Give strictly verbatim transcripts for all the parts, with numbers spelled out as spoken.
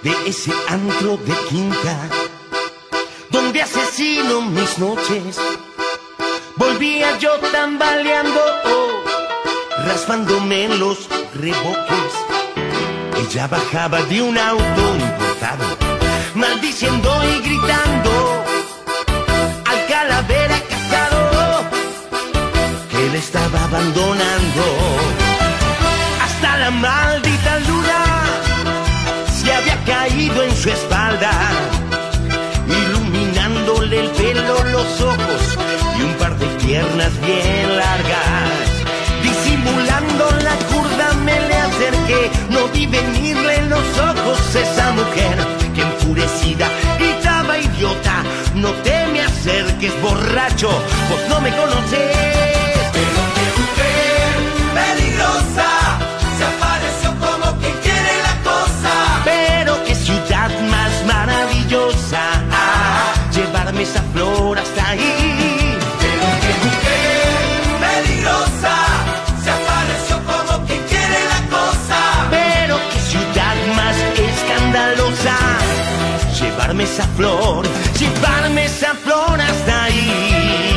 de ese antro de quinta donde asesino mis noches. Volvía yo tambaleando, oh, raspándome los reboques. Ella bajaba de un auto importado, maldiciendo y gritando al calavera casado que le estaba abandonando. Hasta la maldita luna se había caído en su espalda, iluminándole el pelo, los ojos y un par de piernas bien largas. Disimulando la curda me le acerqué, no vi venirle en los ojos esa mujer que enfurecida gritaba: idiota, no te me acerques, borracho, vos no me conocés. Pero qué mujer peligrosa, se apareció como quien quiere la cosa. Pero qué ciudad más maravillosa, ah, llevarme esa flor hasta ahí. Pero qué mujer peligrosa, se apareció como quien quiere la cosa. Pero qué ciudad más escandalosa, llevarme esa flor, llevarme esa flor hasta ahí.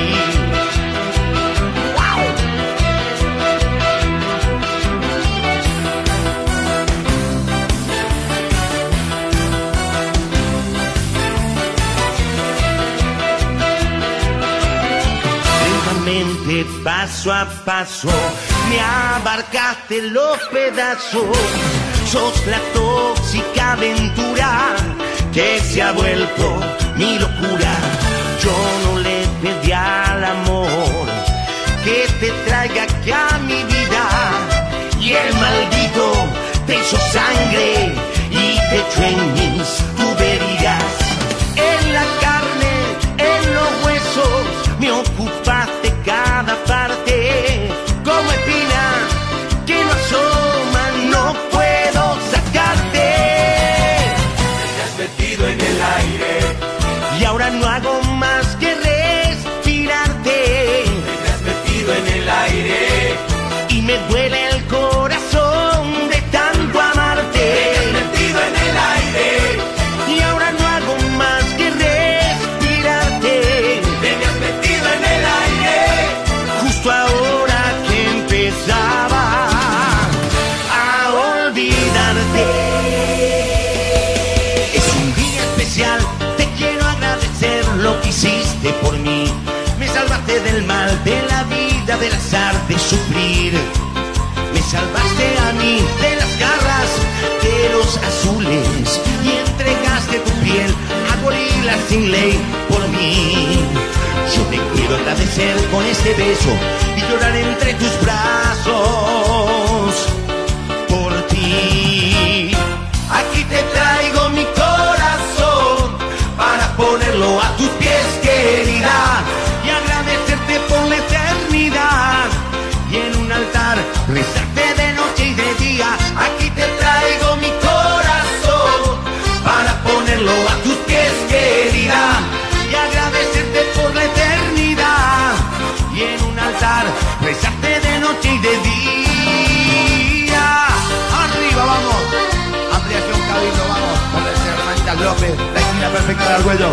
Paso a paso me abarcaste los pedazos. Sos la tóxica aventura que se ha vuelto mi locura. Yo no le pedí al amor que te traiga aquí a mi vida, y el maldito te hizo sangre y te echó en mis tuberías. En la carne, en los huesos me ocupaste cada parte, como espina que no asoma, no puedo sacarte. Me has metido en el aire y ahora no hago más que respirarte. Me has metido en el aire Y me duele el corazón de tanto amarte. Me has metido en el aire Y ahora no hago más que respirarte. Me has metido en el aire Justo ahora que empezaba a olvidarte. Es un día especial, te quiero agradecer lo que hiciste por mí. Me salvaste del mal, de la vida, del azar, de sufrir. Me salvaste a mí de las garras de los azules y entregaste tu piel a gorilas sin ley por mí. Yo te quiero agradecer con este beso y llorar entre tus brazos por ti. Aquí te traigo mi corazón para ponerlo a tus pies, querida, y agradecerte por la eternidad. Y en un altar rezarte de noche y de día. Aquí te traigo mi corazón para ponerlo a tus pies, querida, y agradecerte por la eternidad. Y en un altar rezarte de noche y de día. Arriba vamos, ampliación Cabildo, vamos, por el Hermanitas López, la esquina perfecta de Argüello.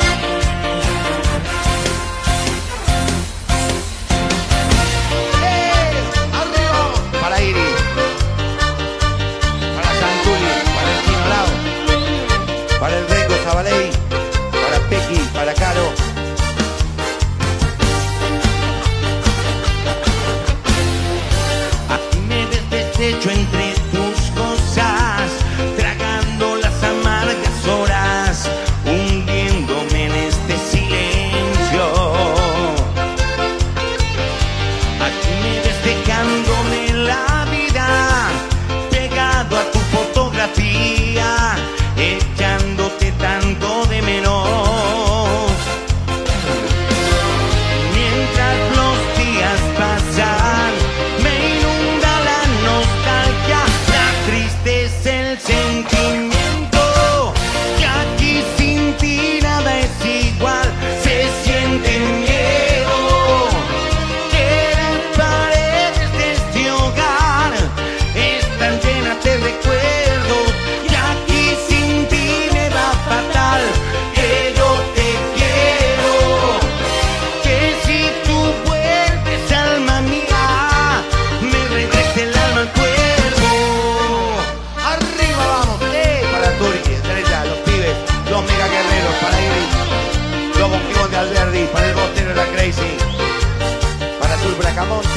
Para Iri, para Santuli, para el Chino Lao, para el Rengo Zabaley, para Pequi, para Caro. Aquí me ves deshecho entre tus cosas, tragando las amargas horas, hundiéndome en este silencio. Aquí me ves dejándome la vida, pegado a tu fotografía, echándote tanto de menos. Mientras los días pasan, me inunda la nostalgia, la tristeza, el sentimiento, que aquí sin ti nada es igual, se siente miedo. Que las paredes de este hogar están llenas de recuerdos, y aquí sin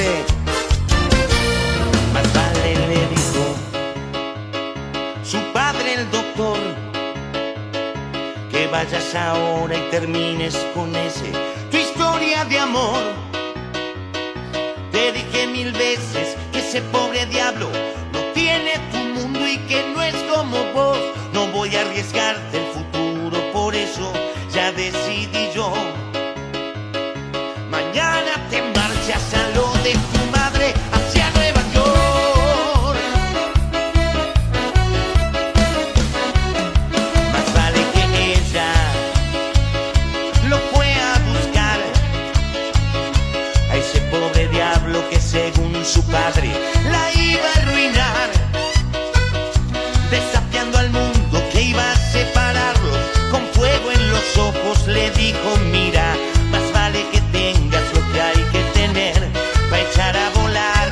fuerte. Más vale, le dijo su padre el doctor, que vayas ahora y termines con ese tu historia de amor. Te dije mil veces que ese pobre diablo no tiene tu mundo y que no es como vos. No voy a arriesgarte el futuro, por eso ya decidí yo. Mañana te marchas a lo de tu madre hacia Nueva York. Más vale que ella lo fue a buscar a ese pobre diablo que según su padre la iba a arruinar, desafiando al mundo que iba a separarlos. Con fuego en los ojos le dijo: mira, más vale que tengas lo que hay que tener para echar a volar.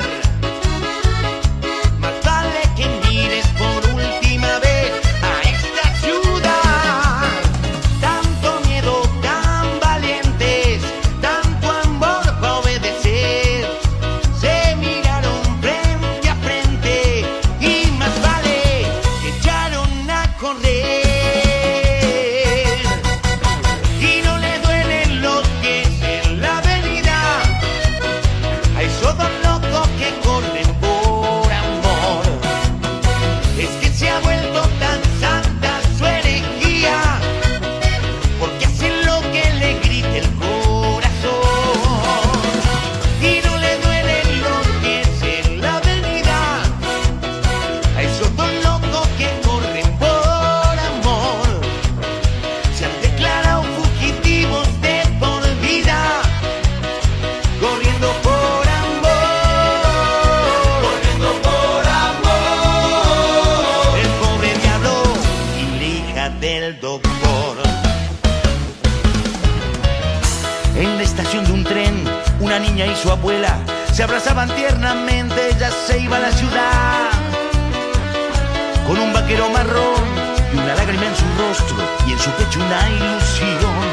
Más vale que mires por última vez a esta ciudad. Tanto miedo, tan valientes, tanto amor para obedecer. Se miraron frente a frente y más vale que echaron a correr. Y no le duelen los pies en la avenida a esos dos locos que corren por amor. Es que se ha vuelto tan santa su herejía, porque hacen lo que le grite el corazón. Y no le duelen los pies en la avenida a esos dos locos que corren por amor. Se han declarado fugitivos de por vida, corriendo por amor, corriendo por amor. El pobre diablo y la hija del doctor. En la estación de un tren, una niña y su abuela se abrazaban tiernamente. Ella se iba a la ciudad con un vaquero marrón y una lágrima en su rostro y en su pecho una ilusión.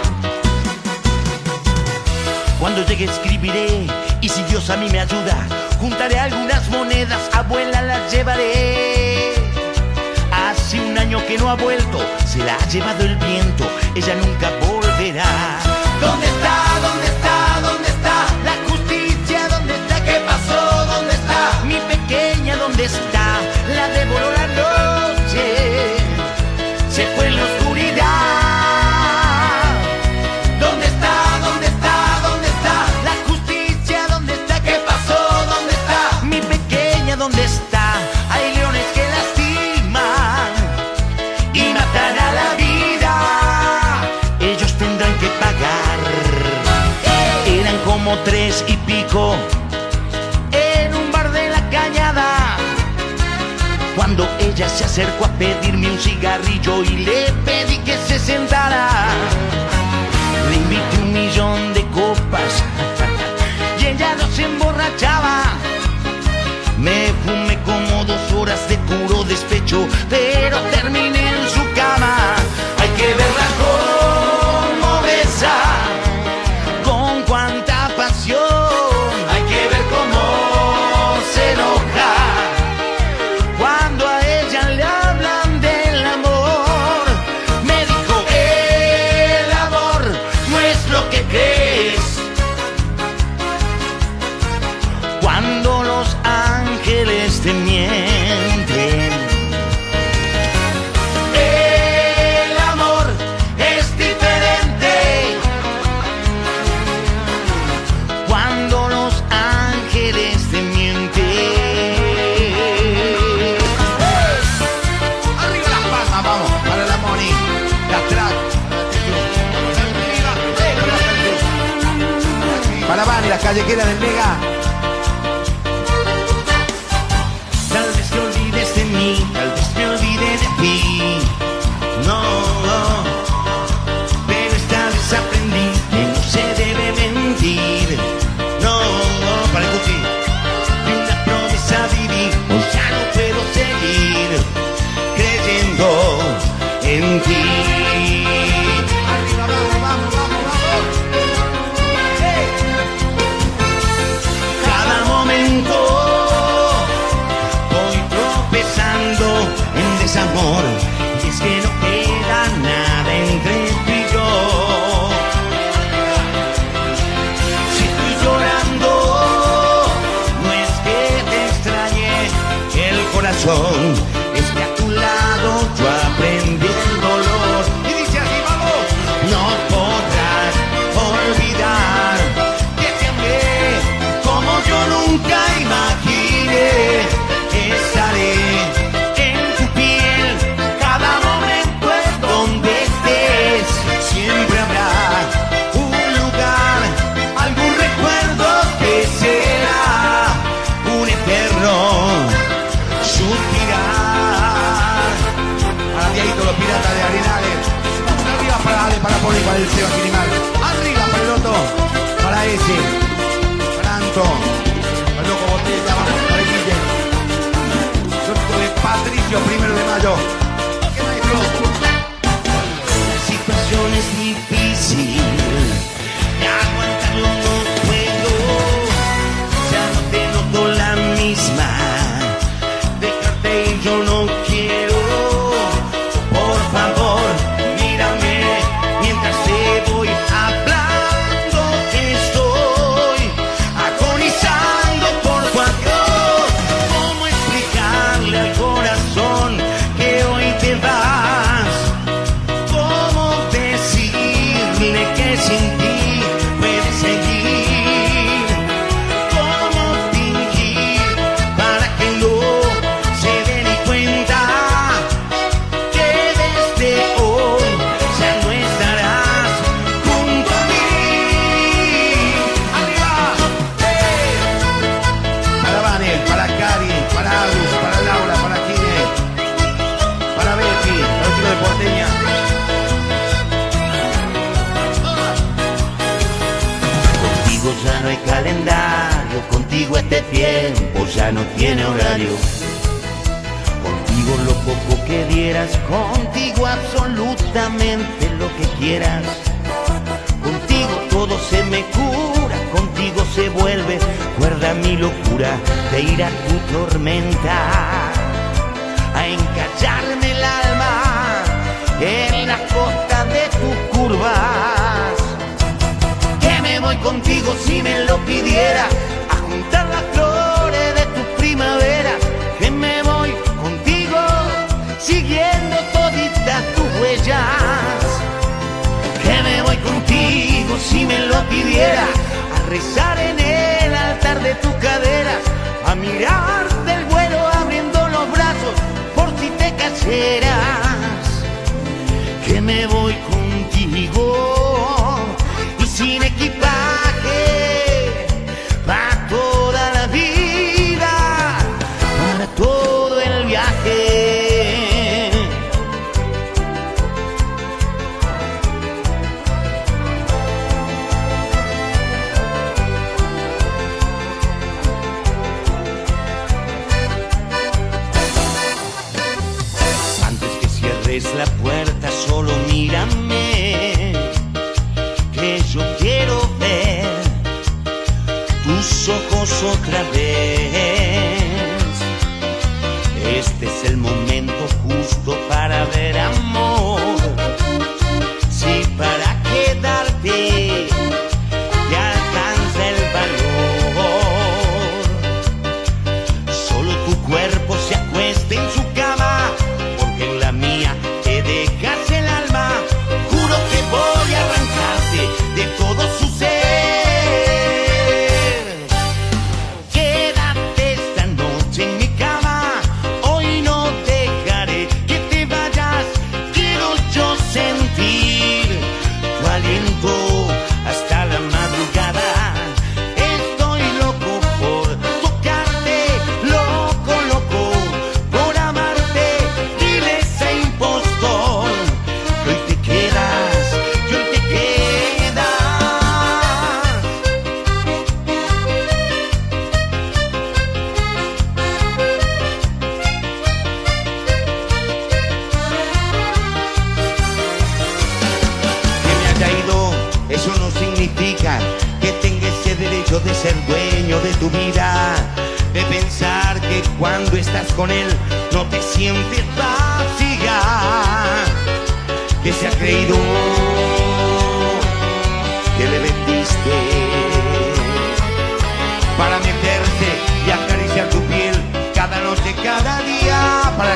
Cuando llegue escribiré, y si Dios a mí me ayuda, juntaré algunas monedas, abuela, las llevaré. Hace un año que no ha vuelto, se la ha llevado el viento, ella nunca volverá. ¿Dónde está? ¿Dónde está? ¿Dónde está? La justicia, ¿dónde está? ¿Qué pasó? ¿Dónde está? Mi pequeña, ¿dónde está? La devoró la noche, se fue en la oscuridad. ¿Dónde está? ¿Dónde está? ¿Dónde está? La justicia, ¿dónde está? ¿Qué pasó? ¿Dónde está? Mi pequeña, ¿dónde está? Hay leones que lastiman y matan a la vida. Ellos tendrán que pagar. Eran como tres y pico en un bar de la Cañada, cuando ella se acercó a pedirme un cigarrillo y le pedí que se sentara. Le invité un millón de copas y ella no se emborrachaba. Me fumé como dos horas de puro despecho, pero terminé en su cama. Hay que verla cómo besa, con cuánta pasión. Hay que ver cómo se enoja cuando a ella le hablan del amor. Me dijo: el amor no es lo que crees. Cuando los ángeles te mienten, el amor es diferente. Cuando los ángeles te mienten. Arriba las palmas, vamos, para el amor y las track. Para Van y las callejeras del Mega. Tal vez te olvides de mí, tal vez me olvide de ti. No, no, pero esta vez aprendí que no se debe mentir. No, no, para el Gucci, de una promesa viví, hoy ya no puedo seguir creyendo en ti. Arriba, vamos, vamos, vamos, vamos. corazón es que a tu lado yo aprendí el dolor. Y dice así, vamos. No podrás olvidar que te amé como yo nunca imaginé. Estaré en tu piel cada momento en donde estés. Siempre habrá un lugar, algún recuerdo que será un eterno suspirar. Adiadito los piratas de Arenales. Vamos arriba para Ale, para Poli, para el Seba Quinimal. Arriba para el Otto, para ese, para Anto, para el Loco Botella, vamos para el Guille. Sonido de Patricio, primero de mayo. ¿Qué maestro? La situación es difícil, de aguantarlo no puedo. Ya no te noto la misma. Dejarte ir yo no quiero. Por favor, mírame mientras te voy hablando que estoy agonizando por tu adiós. ¿Cómo explicarle al corazón que hoy te vas? ¿Cómo decirle que sin ti puedes seguir? ¿Cómo fingir para que no se dé ni cuenta que desde hoy ya no estarás junto a mí? ¡Arriba! ¡Eh! Para Vane, para Cari, para Agus, para Laura, para Kine, para Betty, para el chico de Porteña. Contigo ya no hay calendario, contigo este tiempo ya no tiene horario. Contigo lo poco que dieras, contigo absolutamente lo que quieras. Contigo todo se me cura, contigo se vuelve cuerda mi locura de ir a tu tormenta, a encallarme el alma en las costas de tus curvas. Que me voy contigo si me lo pidiera, a juntar las flores de tu primavera. Que me voy contigo siguiendo toditas tus huellas. Que me voy contigo si me lo pidiera, a rezar en el altar de tus caderas, a mirarte el vuelo abriendo los brazos por si te cayeras. Que me voy contigo y sin equipaje para toda la vida, para todo el viaje. Antes que cierres la puerta, solo mírame, que yo quiero ver tus ojos otra vez. Este es el momento justo para ver amor. Si para quedarte te alcanza el valor, solo tu cuerpo se acuesta en su cama, porque en la mía te dejas el alma. Juro que voy a arrancarte de todo su ser. Quédate esta noche en mi cama, hoy no dejaré que te vayas. Quiero yo sentir tu aliento hasta la madrugada. Estoy loco por tocarte, loco, loco por amarte. Dile a ese impostor que hoy te quedas, que hoy te quedas. Que me haya ido, eso no significa que tenga ese derecho de ser dueño de tu vida, de pensar que cuando estás con él no te sientes vacía, que se ha creído que le vendiste para meterse y acariciar tu piel cada noche, cada día.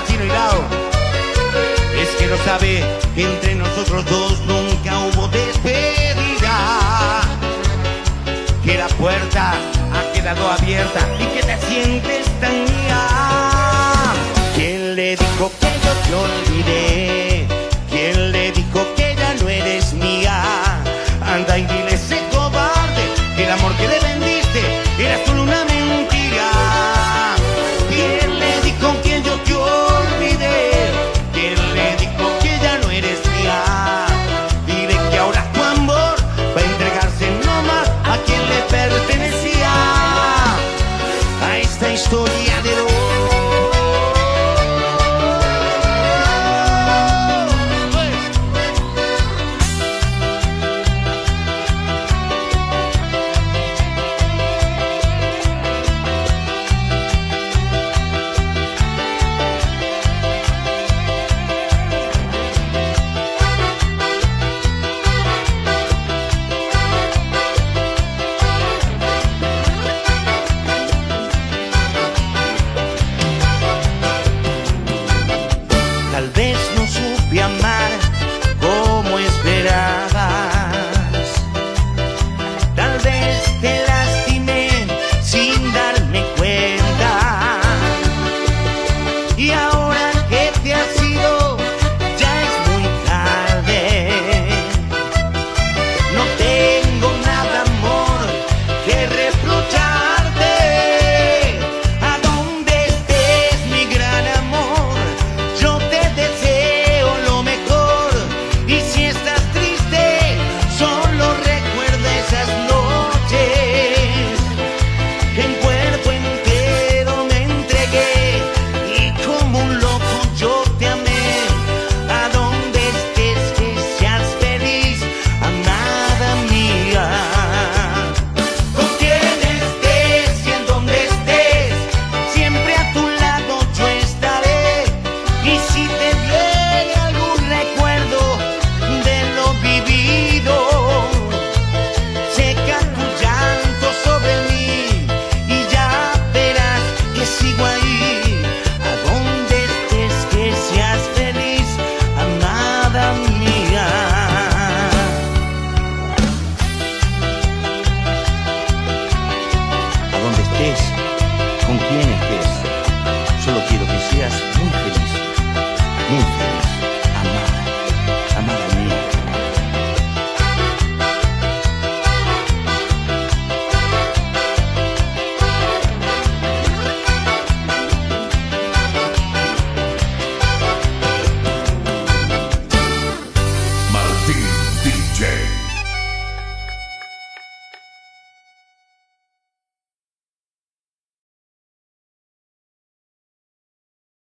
Chino Hilao. Es que no sabe que entre nosotros dos nunca hubo despedida, que la puerta ha quedado abierta y que te sientes tan mía. ¿Quién le dijo que yo te olvidé? ¿Quién le dijo que ya no eres mía? Anda y dile a ese cobarde que el amor que le vendiste era solo una mentira. ¿Quién le dijo que yo te olvidé? ¿Quién le dijo que ya no eres mía? Dile que ahora tu amor va a entregarse nomás a quien le pertenecía. A esta historia de dolor. Tal vez no supe amar como esperabas, tal vez te lastimé sin darme cuenta, y ahora que te has ido ya es muy tarde. No tengo nada, amor, que reprocharte. A donde estés, mi gran amor, yo te deseo lo mejor. Y si estás triste, solo recuerda esas noches. En cuerpo entero me entregué y como un loco yo te amé. A donde estés, que seas feliz, amada mía. Con quien estés y en donde estés, siempre a tu lado yo estaré. Y si te viene algún recuerdo de lo vivido, seca tu llanto sobre mí y ya verás que sigo ahí. A donde estés, que seas feliz, amada mía. A donde estés, con quien estés, solo quiero que seas